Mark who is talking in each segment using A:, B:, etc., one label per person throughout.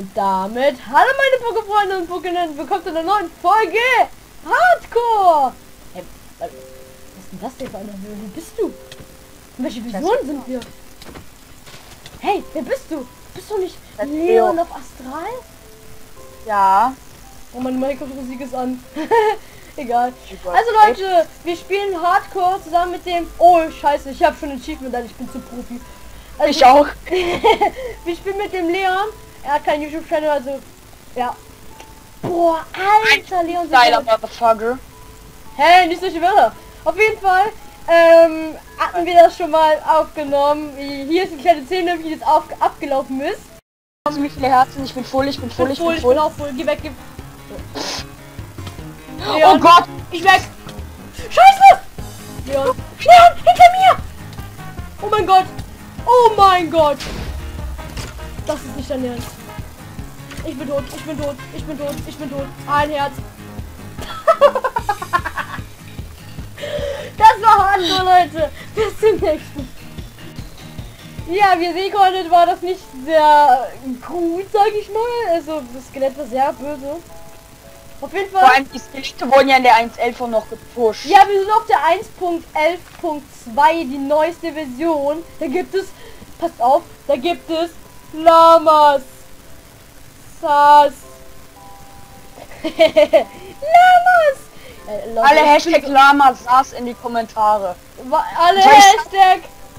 A: Und damit, hallo meine Pokéfreunde und Pokénen, willkommen zu einer neuen Folge Hardcore! Hey, was ist denn das denn für eine Höhe? Wer bist du? In welche Vision sind wir? Hey, wer bist du? Bist du nicht Leon auf Astral?
B: Ja.
A: Oh, meine Minecraft-Musik ist an. Egal. Also Leute, wir spielen Hardcore zusammen mit dem... Oh, scheiße, ich habe schon ein Achievement, ich bin zu Profi. Also
B: ich auch.
A: wir spielen mit dem Leon. Er hat keinen YouTube-Channel, also... Ja. Boah, Alter, Leon...
B: Geiler Motherfucker.
A: Hey, nicht solche Wörter. Auf jeden Fall, hatten wir das schon mal aufgenommen. Hier ist eine kleine Szene, wie das abgelaufen ist.
B: Also wie viele Herzen? Ich bin voll, ich bin voll, ich bin voll.
A: Ich bin auch voll. Geh weg, geh...
B: Leon, oh Gott!
A: Ich weg! Scheiße! Leon! Leon! Hinter mir! Oh mein Gott! Oh mein Gott! Das ist nicht dein Ernst. Ich bin tot, ich bin tot, ich bin tot, ich bin tot. Ein Herz. Das war hart, so Leute. Bis zum nächsten. Ja, wie ihr sehen konntet, war das nicht sehr gut, sage ich mal. Also das Skelett war sehr böse. Auf jeden Fall.
B: Vor allem die Skelette wurden ja in der 1.11 noch gepusht.
A: Ja, wir sind auf der 1.11.2, die neueste Version. Da gibt es, passt auf, da gibt es Lamas. Sass. Lamas. Leute,
B: alle Hashtag Lama saß in die Kommentare.
A: Alle Hashtag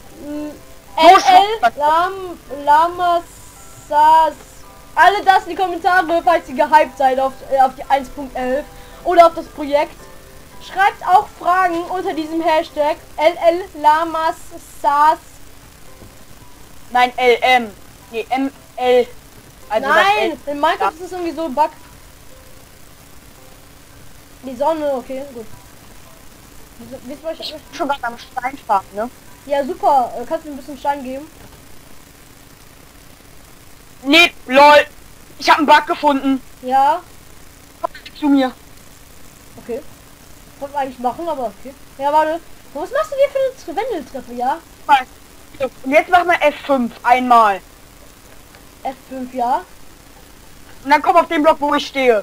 A: Lamas saß. Alle das in die Kommentare, falls ihr gehypt seid auf die 1.11 oder auf das Projekt. Schreibt auch Fragen unter diesem Hashtag Lamas saß.
B: Nein, LM. Nee, ML. Also
A: nein, in Minecraft ist es irgendwie so ein Bug. Die Sonne, okay, gut.
B: Ich bin schon gerade am Stein fahren, ne?
A: Ja, super. Kannst du mir ein bisschen Stein geben?
B: Nee, lol. Ich habe einen Bug gefunden.
A: Ja.
B: Komm zu mir.
A: Okay. Wollte eigentlich machen, aber okay. Ja, warte. Was machst du dir für eine Wendeltreppe, ja?
B: Und jetzt machen wir F5 einmal.
A: F5, ja.
B: Und dann komm auf den Block, wo ich stehe.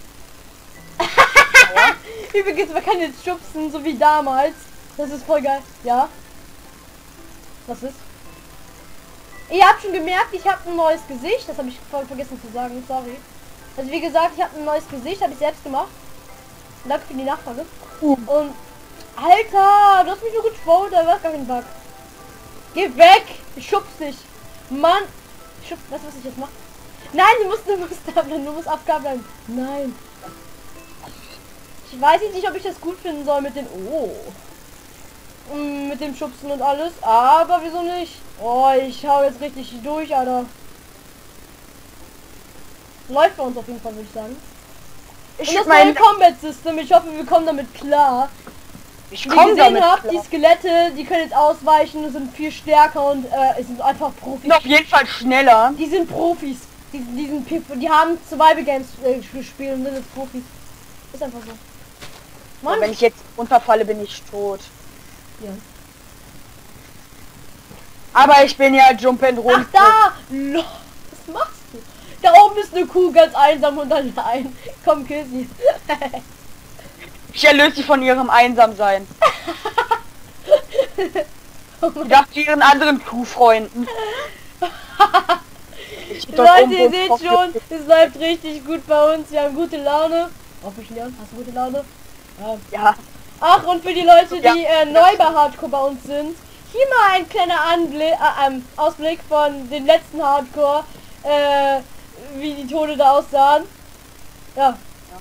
A: Übrigens, man kann jetzt schubsen, so wie damals. Das ist voll geil. Ja. Was ist? Ihr habt schon gemerkt, ich habe ein neues Gesicht. Das habe ich voll vergessen zu sagen. Sorry. Also wie gesagt, ich habe ein neues Gesicht. Habe ich selbst gemacht. Danke für die Nachfrage. Und Alter, du hast mich nur getrollt. Da war gar kein Bug. Geh weg. Ich schubs dich. Mann. Ich schubs. Weißt du, was ich jetzt mache? Nein, du musst da bleiben. Du musst Abgabe bleiben. Nein. Ich weiß nicht, ob ich das gut finden soll mit den... Oh. Mit dem Schubsen und alles. Aber wieso nicht? Oh, ich hau jetzt richtig durch, Alter. Läuft bei uns auf jeden Fall, würde ich sagen. Und das neue Combat System. Ich hoffe, wir kommen damit klar.
B: Ich
A: Wie ihr gesehen habt, die Skelette, die können jetzt ausweichen und sind viel stärker und es sind einfach Profis.
B: Und auf jeden Fall schneller.
A: Die sind Profis. Die haben Survival Games gespielt und sind jetzt Profis. Ist einfach so.
B: Mann. Wenn ich jetzt runterfalle, bin ich tot.
A: Ja.
B: Aber ich bin ja Jump and Run.
A: Ach da! Was machst du? Da oben ist eine Kuh ganz einsam und allein. Komm, kill sie.
B: Ich erlöse sie von ihrem Einsamsein. Ich dachte ihren anderen Kuhfreunden.
A: Leute, ihr seht schon, es läuft richtig gut bei uns. Wir haben gute Laune. Hoffe ich, Leon, hast du gute Laune?
B: Ja.
A: Ach, und für die Leute, die neu bei Hardcore bei uns sind, hier mal ein kleiner Ausblick von den letzten Hardcore, wie die Tode da aussahen. Ja.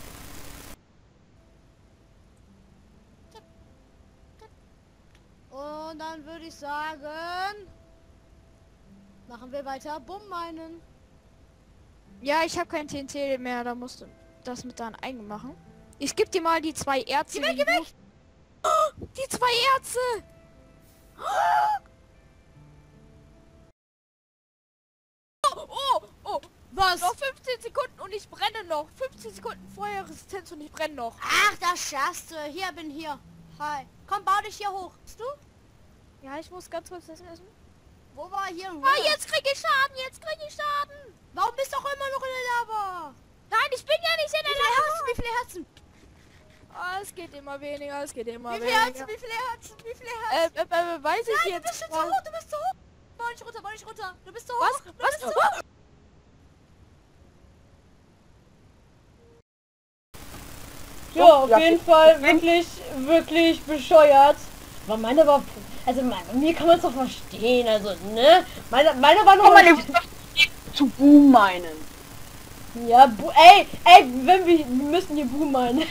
A: Und dann würde ich sagen, machen wir weiter Bumm meinen.
C: Ja, ich habe kein TNT mehr, da musst du das mit deinen eigen machen. Ich gebe dir mal die 2 Erze.
A: Geh weg!
C: Oh, die 2 Erze! Oh!
A: Was?
C: Noch 15 Sekunden und ich brenne noch. 15 Sekunden Feuerresistenz und ich brenne noch.
A: Ach, das schaffst du. Hier, bin hier. Hi. Komm, bau dich hier hoch. Bist du?
C: Ja, ich muss ganz kurz das essen.
B: Wo war hier ein
C: Ah, jetzt krieg ich Schaden, jetzt krieg ich Schaden.
B: Warum bist du auch immer noch in der Lava?
C: Nein, ich bin ja nicht in der Lava.
B: Wie viele Herzen?
C: Ah, es geht immer weniger, es geht immer
B: Wie viele
C: weniger.
B: Herzen? Wie viele Herzen? Wie viele Herzen?
C: Weiß ich
B: Nein,
C: jetzt.
B: du bist schon zu hoch, du bist zu hoch. Bau nicht runter, bau nicht runter. Du bist zu hoch.
C: Was?
B: Du
C: Was?
B: bist zu hoch.
A: Ja, auf jeden Fall wirklich bescheuert. Aber meine war, also mir kann man es doch verstehen, also ne, meine war noch
D: Guck mal, zu Boom meinen.
A: ja, ey, wenn wir müssen hier Boom meinen.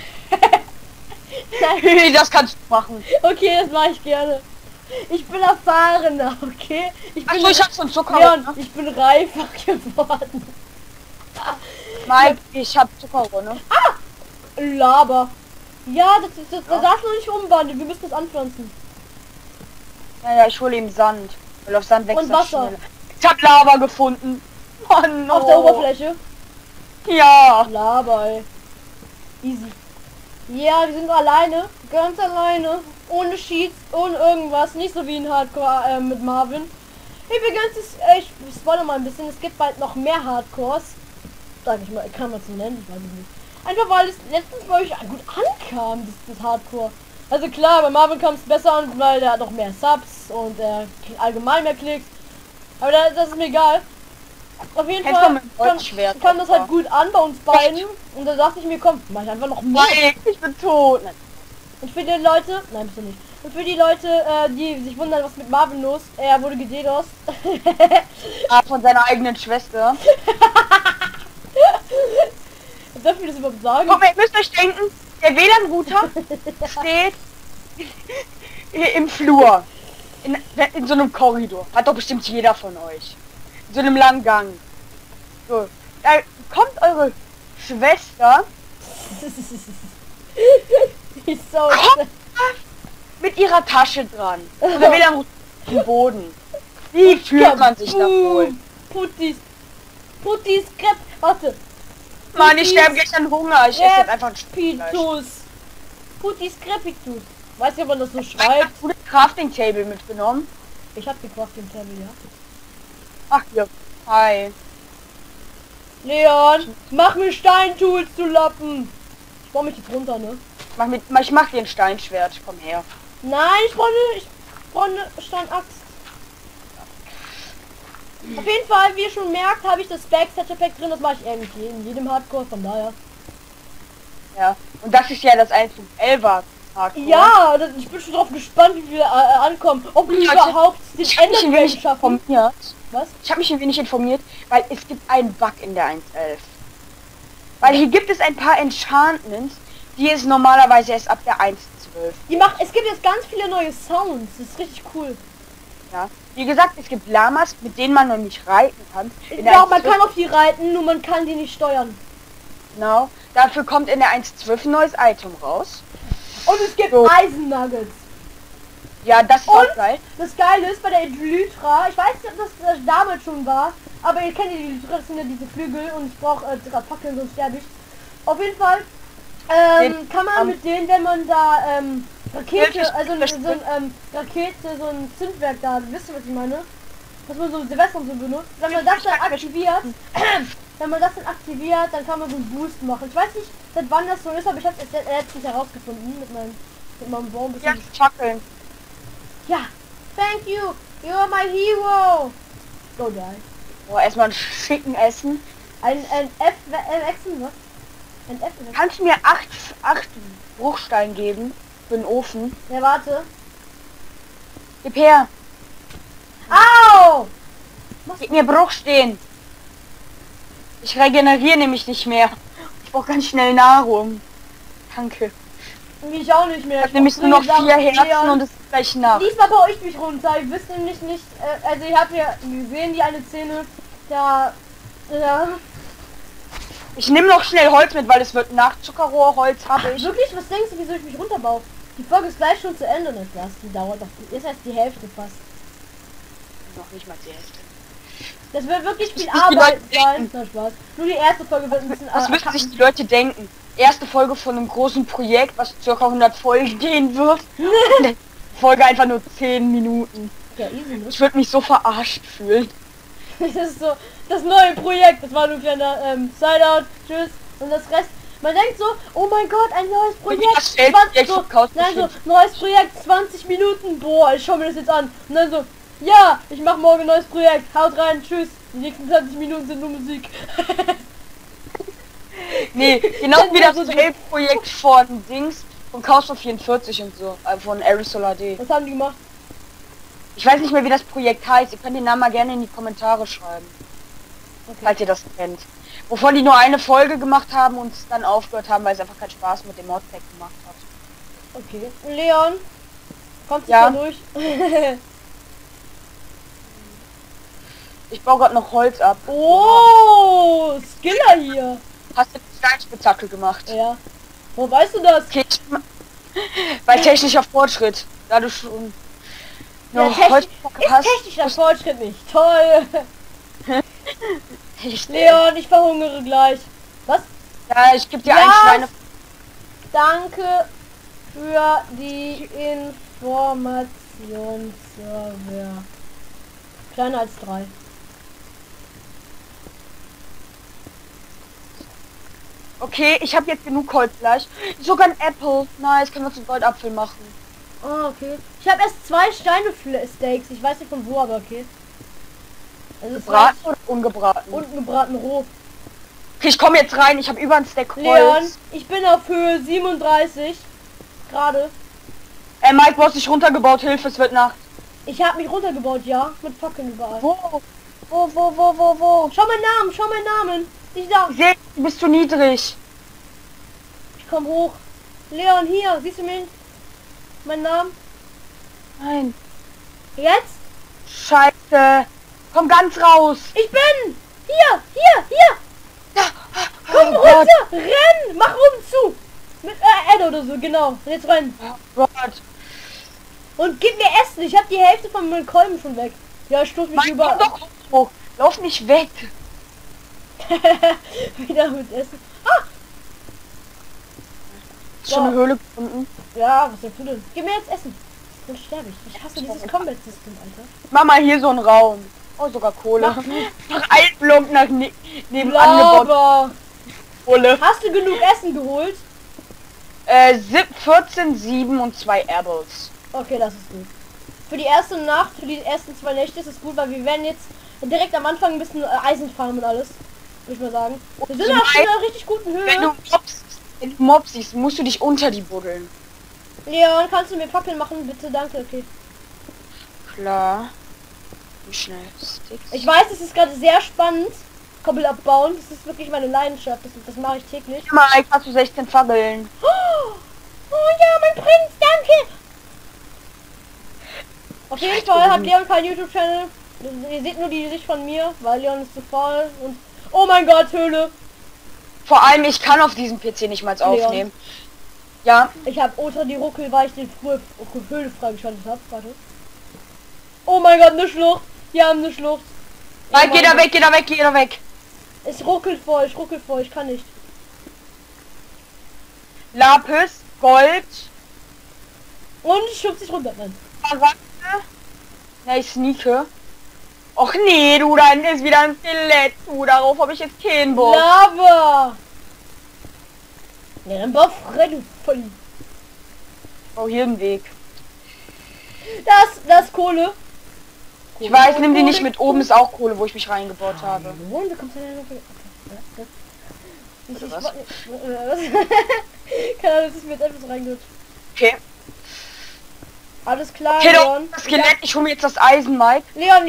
D: Das kannst du machen.
A: Okay, das mache ich gerne. Ich bin erfahrener, okay? Ich bin,
D: Achso, ich hab so einen Zucker.
A: Leon,
D: Ne?
A: ich bin reifer geworden.
D: Mike, ich hab Zuckerrohr, ne?
A: Laber. Ja, da darfst du noch nicht umwandeln. Wir müssen das anpflanzen.
D: Ja, ich hole ihm Sand. Weil auf Sand wächst
A: Und
D: das
A: Wasser.
D: schneller. Ich hab Lava gefunden. Mann, no.
A: Auf der Oberfläche.
D: Ja.
A: Laber, ey. Easy. Ja, wir sind alleine. Ganz alleine. Ohne Cheats, ohne irgendwas. Nicht so wie in Hardcore mit Marvin. Übrigens, ich spoilere mal ein bisschen. Es gibt bald noch mehr Hardcores. Sag ich mal, kann man es so nennen? Ich weiß es nicht. Einfach weil es letztens bei euch gut ankam, das Hardcore. Also klar, bei Marvin kam es besser an, weil der hat noch mehr Subs und er allgemein mehr Klicks. Aber das ist mir egal. Auf jeden
D: Kennst du
A: Fall
D: mit dem Holzschwert
A: kam das
D: auch,
A: halt gut an bei uns beiden. Und da dachte ich mir, komm, mach ich einfach noch mehr.
D: Mike, ich bin tot. Nein.
A: Und für die Leute, nein, bist du nicht. Und für die Leute, die sich wundern, was mit Marvin los, er wurde gededost.
D: Ah, von seiner eigenen Schwester.
A: Darf ich das überhaupt sagen?
D: Guck mal, ihr müsst euch denken, der WLAN-Router steht im Flur. In so einem Korridor. Hat doch bestimmt jeder von euch. In so einem langen Gang. So. Da kommt eure Schwester
A: Die ist so
D: mit ihrer Tasche dran. Und der WLAN-Router auf dem Boden. Wie fühlt man sich da wohl?
A: Puttis Crepe. Warte.
D: Mann, ich sterbe gleich an Hunger. Ich esse jetzt einfach ein Stück Fleisch.
A: Pitus. Puttis Crepitus. Weißt du, ob man das so schreibt?
D: Hast du das Crafting Table mitgenommen?
A: Ich hab die Crafting Table, ja.
D: Ach hier. Hi.
A: Leon, mach mir Steintools zu Lappen. Ich baue mich jetzt runter, ne?
D: Ich mach dir ein Steinschwert. Komm her.
A: Nein, ich brauche eine Steinaxt. Auf jeden Fall, wie ihr schon merkt, habe ich das Backstage Pack drin. Das mache ich irgendwie in jedem Hardcore, von daher.
D: Ja. Und das ist ja das 1.11er Hardcore.
A: Ja, ich bin schon drauf gespannt, wie wir ankommen. Ob wir
D: Leute,
A: überhaupt den
D: Ich habe mich ein wenig
A: Enderdrake schaffen.
D: informiert.
A: Was?
D: Ich habe mich ein wenig informiert, weil es gibt einen Bug in der 1.11. Weil hier gibt es ein paar Enchantments, die es normalerweise erst ab der 1.12.
A: Es gibt jetzt ganz viele neue Sounds. Das ist richtig cool.
D: Ja. Wie gesagt, es gibt Lamas, mit denen man noch nicht reiten kann. In der
A: Ja, man
D: 1.12
A: kann auf die reiten, nur man kann die nicht steuern.
D: Genau. Dafür kommt in der 1.12 ein neues Item raus.
A: Und es gibt
D: So.
A: Eisennuggets.
D: Ja, das ist
A: Und
D: auch geil.
A: das Geile ist bei der Elytra, ich weiß nicht, ob das damals schon war, aber ihr kennt die Elytra, das sind ja diese Flügel und ich brauche gerade Fackeln, sonst sterbe ich. Auf jeden Fall kann man mit denen, wenn man da Rakete, also so ein Zündwerk da, wisst ihr, was ich meine? Was man so Silvester und so benutzt. Wenn man das dann aktiviert, dann kann man so einen Boost machen. Ich weiß nicht, seit wann das so ist, aber ich habe es letztens herausgefunden mit meinem Baum.
D: Ja, Fackeln.
A: Ja, thank you, you are my hero. Go die.
D: Oh, erstmal ein schicken Essen.
A: Ein F-Wechsel, was? Ein F.
D: Kannst du mir 8 Bruchstein geben für den Ofen?
A: Ja, warte.
D: Gib her.
A: Au!
D: Gib mir Bruchstein. Ich regeneriere nämlich nicht mehr. Ich brauche ganz schnell Nahrung. Danke.
A: Ich auch nicht mehr.
D: Ich habe nämlich nur noch 4 Herzen und es ist gleich Nacht.
A: Diesmal baue ich mich runter. Ich wüsste nämlich nicht, also ihr habt ja gesehen, die eine Szene, da,
D: Ich nehme noch schnell Holz mit, weil es wird Nacht. Zuckerrohrholz habe ich.
A: wirklich, was denkst du, wieso ich mich runterbaue? Die Folge ist gleich schon zu Ende, nicht das? Die dauert doch, ist erst die Hälfte fast.
D: Noch nicht mal die Hälfte.
A: Das wird wirklich viel
D: müssen die
A: Arbeit
D: Leute
A: sein.
D: denken.
A: Na Spaß. Nur die erste Folge wird ein bisschen
D: Was müssen sich die Leute denken? Erste Folge von einem großen Projekt, was ca. 100 Folgen gehen wird. Folge einfach nur 10 Minuten.
A: Ja, easy, ne?
D: Ich würde mich so verarscht fühlen.
A: Das ist so das neue Projekt. Das war nur ein kleiner Sideout. Tschüss. Und das Rest. Man denkt so, oh mein Gott, ein neues Projekt.
D: Das Feld
A: 20, so,
D: verkauft
A: nein, so,
D: bestimmt.
A: neues Projekt, 20 Minuten. Boah, ich schau mir das jetzt an. Und dann so, ja, ich mache morgen ein neues Projekt. Haut rein, tschüss. Die nächsten 20 Minuten sind nur Musik.
D: Nee, genau wie das Feld-Projekt von Dings, von Chaos 44 und so, von Aerosol AD.
A: Was haben die gemacht?
D: Ich weiß nicht mehr, wie das Projekt heißt. Ihr könnt den Namen mal gerne in die Kommentare schreiben,
A: Okay.
D: falls ihr das kennt. Wovon die nur eine Folge gemacht haben und es dann aufgehört haben, weil es einfach keinen Spaß mit dem Modpack gemacht hat.
A: Okay. Leon, kommst du
D: Ja.
A: da durch?
D: Ich baue gerade noch Holz ab.
A: Oh, Skiller hier.
D: Hast du die Steinspitzhacke gemacht?
A: Ja. Wo weißt du das?
D: Okay, bei technischer Fortschritt. Da du schon
A: Ja,
D: noch
A: technisch,
D: Holzspitzhacke
A: ist
D: hast.
A: technischer Fortschritt nicht. Toll.
D: Echt,
A: Leon, ich verhungere gleich. Was?
D: ja, ich gebe dir
A: Ja.
D: ein Schweine.
A: Danke für die Information, Server. Kleiner als 3.
D: Okay, ich habe jetzt genug Holz gleich. Sogar ein Apple. Nice, können wir zum Goldapfel machen.
A: Oh, okay. Ich habe erst 2 Steine-Steaks. Ich weiß nicht von wo, aber okay. Also es
D: Gebraten oder ungebraten?
A: unten gebraten roh.
D: Okay, ich komme jetzt rein. Ich habe über ein Stack Holz.
A: Leon, ich bin auf Höhe 37. Gerade.
D: Mike, du hast dich runtergebaut. Hilfe, es wird Nacht.
A: Ich habe mich runtergebaut, ja. Mit Fackeln überall.
D: Wo? Wo?
A: Schau meinen Namen, schau meinen Namen. Ich da.
D: Ich sehe, du bist zu niedrig.
A: Ich komm hoch. Leon, hier. Siehst du mich? Mein Namen?
D: Nein.
A: Jetzt?
D: Scheiße. Komm ganz raus.
A: Ich bin! Hier! Komm
D: Oh
A: runter! Renn! Mach oben zu! Mit Ed oder so, genau. Jetzt rein.
D: Gott.
A: Und gib mir Essen. Ich hab die Hälfte von meinen Kolben schon weg. Ja, ich stoß mich
D: Mike, komm
A: über.
D: doch hoch. Lauf nicht weg.
A: Wieder mit Essen. Ah!
D: Ist schon eine Höhle gefunden.
A: Ja, was denn du denn? Gib mir jetzt Essen. Sonst sterbe ich. Ich hasse dieses Combat-System, Alter.
D: Mach mal hier so einen Raum. Oh, sogar Kohle.
A: Mach du.
D: Noch ein Block nach nebenan gebaut.
A: Lava.
D: Kohle.
A: Hast du genug Essen geholt?
D: 14, 7 und 2 Apples.
A: Okay, das ist gut. Für die erste Nacht, für die ersten 2 Nächte ist es gut, weil wir werden jetzt direkt am Anfang ein bisschen Eisen farmen und alles. Würde ich mal sagen. Wir sind auf schon einer richtig guten
D: Wenn
A: Höhe.
D: du Mobs siehst, musst du dich unter die buddeln.
A: Leon, kannst du mir Fackeln machen, bitte? Danke, okay.
D: Klar. Wie schnell Sticks.
A: Ich weiß, es ist gerade sehr spannend. Koppel abbauen, das ist wirklich meine Leidenschaft. Das mache ich täglich.
D: Mike, hast du 16 Fackeln?
A: Oh ja, mein Prinz, danke! Auf jeden Fall hat Leon keinen YouTube-Channel. Ihr seht nur die Sicht von mir, weil Leon ist zu faul und... Oh mein Gott, Höhle!
D: Vor allem, ich kann auf diesem PC nicht mal aufnehmen. Ja,
A: Ich habe ultra die Ruckel, weil ich den Höhle freigeschaltet habe. Warte. Oh mein Gott, eine Schlucht! Wir haben eine Schlucht.
D: Mike,
A: Oh
D: geh
A: mein
D: da weg, geh da weg, geh da weg.
A: Gott. Ich ruckel vor, ich kann nicht.
D: Lapis, Gold,
A: Und ich schub sich runter. Nein.
D: Smaragde. Ja, ich sneake. Och nee, du, da hinten ist wieder ein Skelett. Du, darauf habe ich jetzt keinen Bock.
A: Lava! Ja, dann bau frei, du voll.
D: Oh, hier ein Weg.
A: Das ist Kohle.
D: Ich weiß, nimm die nicht mit. Oben ist auch Kohle, wo ich mich reingebaut habe.
A: Wo? Du kommst ja noch... Ich,
D: Oder was?
A: Keine Ahnung, das ist mir jetzt etwas reingerutscht.
D: Okay.
A: Alles klar,
D: Okay,
A: Leon.
D: das Skelett, ich hole mir jetzt das Eisen, Mike.
A: Leon.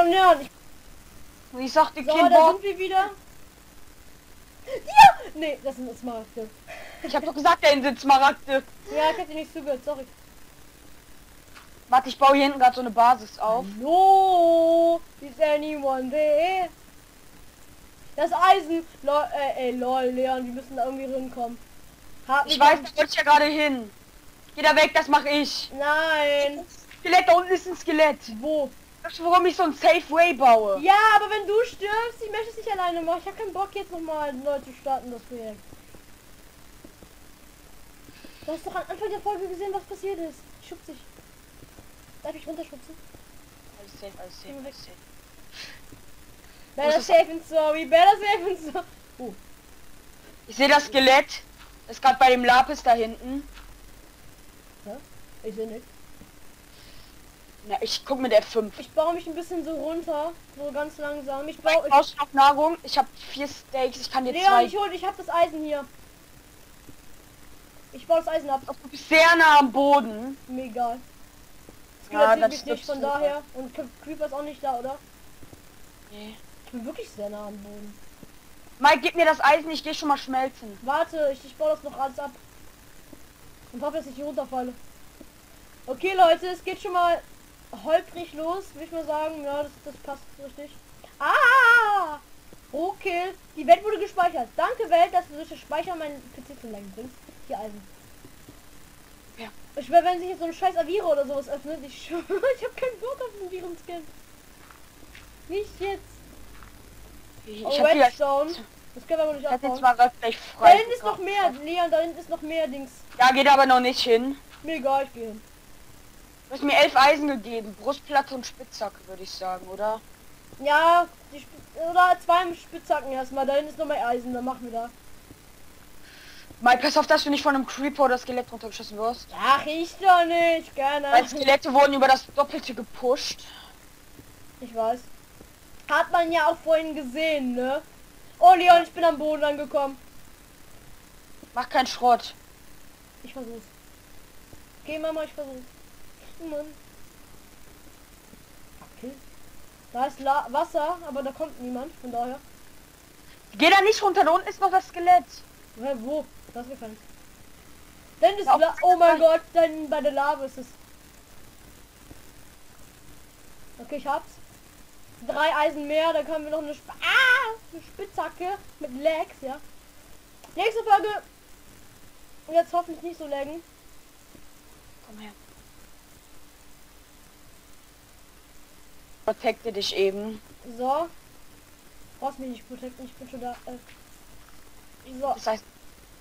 D: Ich sagte,
A: So,
D: kein
A: da
D: Bock.
A: sind wir wieder. Ja! Nee, das sind Smaragde.
D: Ich habe doch gesagt, da hinten sind Smaragde.
A: Ja, ich hab dir nicht zugehört, sorry.
D: Warte, ich baue hier hinten gerade so eine Basis auf.
A: No, is anyone there? Das Eisen. Lol, Leon, wir müssen da irgendwie hinkommen.
D: Ich weiß, da wollte ich ja gerade hin. Geh da weg, das mache ich.
A: Nein.
D: Skelett, da unten ist ein Skelett.
A: Wo?
D: Das ist, warum ich so ein Safe Way baue.
A: Ja, aber wenn du stirbst, ich möchte es nicht alleine machen. Ich habe keinen Bock jetzt nochmal neu zu starten, das Projekt. Du hast doch am Anfang der Folge gesehen, was passiert ist. Schub sich. Darf ich runterschubsen?
D: Alles safe, alles safe, alles safe.
A: Better
D: ist
A: safe and sorry, better safe and sorry.
D: Ich sehe das Skelett. Ist gerade bei dem Lapis da hinten.
A: Ich sehe nicht.
D: Na, ich guck mit F5.
A: Ich baue mich ein bisschen so runter, so ganz langsam. Ich
D: Brauchst du noch Nahrung? Ich habe 4 Steaks, ich kann dir
A: Leon,
D: 2.
A: ich hab das Eisen hier. Ich baue das Eisen ab.
D: Du bist sehr nah am Boden.
A: Mir egal. Es
D: Ja,
A: gibt
D: das
A: mich
D: stimmt
A: nicht, von
D: super.
A: daher. Und Creeper ist auch nicht da, oder?
D: Nee.
A: Ich bin wirklich sehr nah am Boden.
D: Mike, gib mir das Eisen, ich gehe schon mal schmelzen.
A: Warte, ich baue das noch alles ab. Und hoffe, dass ich hier runterfalle. Okay, Leute, es geht schon mal holprig los, würde ich mal sagen. Ja, das passt richtig. Ah! Okay, die Welt wurde gespeichert. Danke, Welt, dass du durch das Speichern meinen PC zum Lenken bringst. Hier Eisen.
D: Ja.
A: Ich schwör, wenn sich jetzt so ein scheiß Avira oder sowas öffnet, ich habe keinen Bock auf den Virenscan. Nicht jetzt.
D: Ich
A: Oh,
D: hab hier,
A: Redstone. Das können wir aber nicht
D: ich hab jetzt
A: abbauen.
D: mal gleich
A: Da
D: frei.
A: hinten ist noch mehr, Leon, da hinten ist noch mehr Dings.
D: Ja, geht aber noch nicht hin.
A: Mir egal, ich gehe hin.
D: Du hast mir 11 Eisen gegeben. Brustplatte und Spitzhacke, würde ich sagen, oder?
A: Ja, oder 2 Spitzhacken erstmal. Da hinten ist noch mehr Eisen, dann machen wir da.
D: Mike, pass auf, dass du nicht von einem Creeper oder Skelett runtergeschossen wirst.
A: Ach, ich doch nicht, gerne.
D: Weil Skelette wurden über das Doppelte gepusht.
A: Ich weiß. Hat man ja auch vorhin gesehen, ne? Oh, Leon, ich bin am Boden angekommen.
D: Mach keinen Schrott.
A: Ich versuch's. Geh, Mama, ich versuch's. Mann. Okay. Da ist Wasser, aber da kommt niemand, von daher.
D: Geh da nicht runter, da unten ist noch das Skelett.
A: Hä, wo? Das ist gefallen. Dann ist
D: Ja,
A: oh mein Gott, dann bei der Lava ist es. Okay, ich hab's. 3 Eisen mehr, da können wir noch eine Spitzhacke mit Lags, ja. Nächste Folge. Und jetzt hoffentlich nicht so laggen.
D: Komm her. Protecte dich eben.
A: So. Brauchst mich nicht protecten, ich bin schon da. So,
D: Das heißt,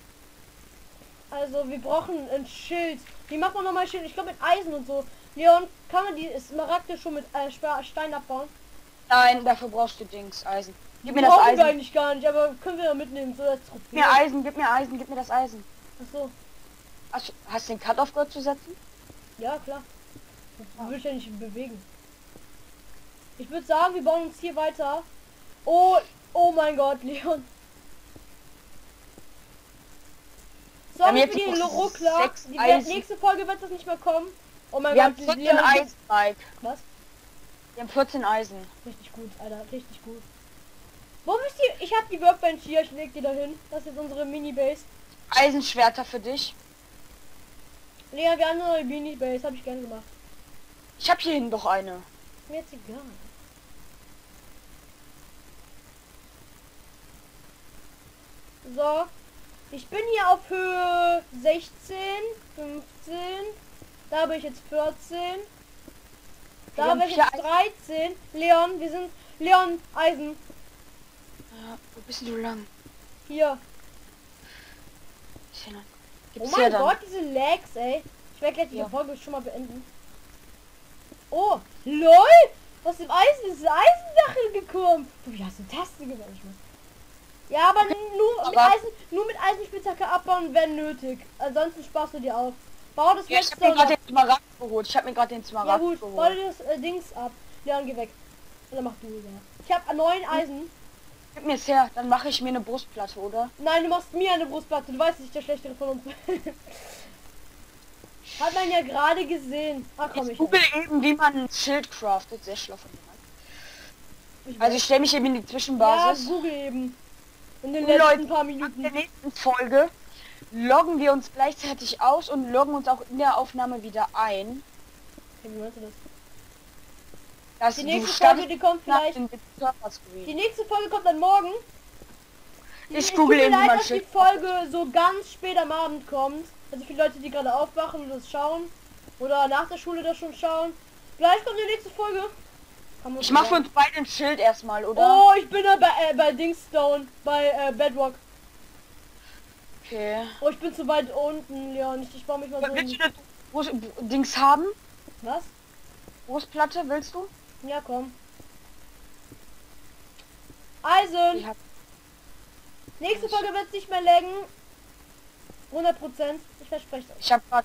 A: also wir brauchen ein Schild. Wie macht man nochmal ein Schild? Ich glaube mit Eisen und so. Leon, kann man die Smaragde schon mit Stein abbauen?
D: nein, dafür brauchst du Dings, Eisen. Gib mir
A: Die
D: das
A: brauchen wir
D: Eisen.
A: eigentlich gar nicht, aber können wir ja mitnehmen. So als
D: Gib mir Eisen, gib mir Eisen, gib mir das Eisen.
A: Achso,
D: Hast du den Cut-Off gehört zu setzen?
A: ja klar. Das will ich ja nicht bewegen. Ich würde sagen, wir bauen uns hier weiter. Oh mein Gott, Leon. So,
D: Wir haben
A: für
D: jetzt
A: die
D: noch
A: Ruckler.
D: 6
A: Die
D: Eisen.
A: nächste Folge wird das nicht mehr kommen. Oh mein
D: Wir haben
A: Gott,
D: 14
A: Leon,
D: Eisen, Mike.
A: Was?
D: Wir haben 14 Eisen.
A: Richtig gut, Alter, richtig gut. Wo ist die? Ich habe die Workbench hier, ich leg die da hin. Das ist jetzt unsere Mini-Base.
D: Eisenschwerter für dich.
A: Leon, wir haben eine neue Mini-Base, habe ich gerne gemacht.
D: Ich habe hier hinten doch eine.
A: Mir jetzt egal. So, ich bin hier auf Höhe 16, 15. Da bin ich jetzt 14. Da
D: haben
A: bin ich
D: vier
A: jetzt 13. Leon, wir sind... Leon, Eisen.
D: Ja, wo bist du lang?
A: Hier.
D: Ist hier noch-
A: Oh
D: Gibt's
A: mein
D: hier dann?
A: Gott, diese Lags, ey. Ich werde gleich die
D: Ja.
A: Folge schon mal beenden. Oh, LOL! Aus dem Eisen ist ein Eisendachel gekommen. Wie hast du das denn gemacht? Ja, aber nur mit Eisenspitzhacke abbauen, wenn nötig. Ansonsten sparst du dir auf. Bau das
D: Ja, ich habe
A: letzte
D: mir gerade den Smaragd geholt. Ich habe mir gerade den
A: Ja
D: Smaragd
A: gut, bau
D: geholt.
A: dir das Dings ab. Leon, geh weg. Oder mach du ja. Ich habe 9 Eisen.
D: Gib mir es her, dann mache ich mir eine Brustplatte, oder?
A: Nein, du machst mir eine Brustplatte. Du weißt, dass ich der schlechtere von uns bin. Hat man ja gerade gesehen. Ach komm,
D: Ich
A: ich.
D: google eben, wie man ein Schild craftet. Sehr schlau von mir. Also ich stelle mich eben in die
A: Ja,
D: Zwischenbasis.
A: Google eben. In den
D: Und
A: letzten
D: Leute,
A: paar
D: In der
A: Minuten.
D: nächsten Folge loggen wir uns gleichzeitig aus und loggen uns auch in der Aufnahme wieder ein.
A: Okay, wie meinst du das?
D: Dass
A: Die
D: du
A: nächste
D: startest
A: Folge, die kommt
D: nach
A: vielleicht.
D: dem Server-Screen.
A: Die nächste Folge kommt dann morgen.
D: Ich
A: Es
D: google
A: tut
D: eben,
A: mir
D: wie
A: leid,
D: man
A: dass die
D: Schild
A: Folge so ganz spät am Abend kommt. Also für Leute, die gerade aufwachen und das schauen. Oder nach der Schule das schon schauen. Vielleicht kommt die nächste Folge. Kann man
D: Ich
A: so
D: mache für
A: sagen.
D: uns beide ein Schild erstmal, oder?
A: Oh, ich bin da bei Dingstone. Bei Bedrock.
D: Okay.
A: Oh, ich bin zu weit unten, Leon. Ich baue mich mal so
D: Willst
A: hin.
D: du eine Dings haben?
A: Was?
D: Brustplatte, willst du?
A: Ja, komm. Also,
D: Ich hab,
A: nächste Folge wird es nicht mehr laggen. 100%. Ich verspreche es euch.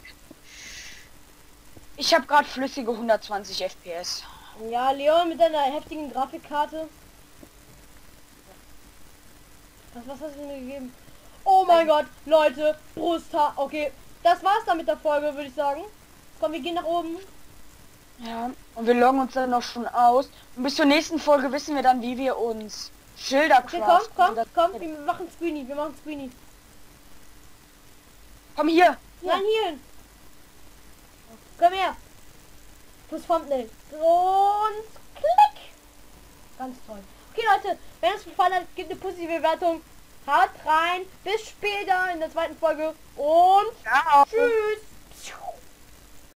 D: ich hab grad flüssige 120 FPS.
A: Ja, Leon mit deiner heftigen Grafikkarte. Was hast du mir gegeben? Oh mein Gott, Leute, Brusthaar. Okay, das war's dann mit der Folge, würde ich sagen. Komm, wir gehen nach oben.
D: Ja, und wir loggen uns dann noch schon aus. Und bis zur nächsten Folge wissen wir dann, wie wir uns Schilder
A: Okay,
D: craften.
A: komm, wir machen Screenie,
D: Komm hier!
A: Nein, hier hin. Komm her. Plus Thumbnail. Und klick. Ganz toll. Okay, Leute, wenn es gefallen hat, gebt eine positive Bewertung. Haut rein. Bis später in der zweiten Folge. Und
D: Ciao!
A: tschüss.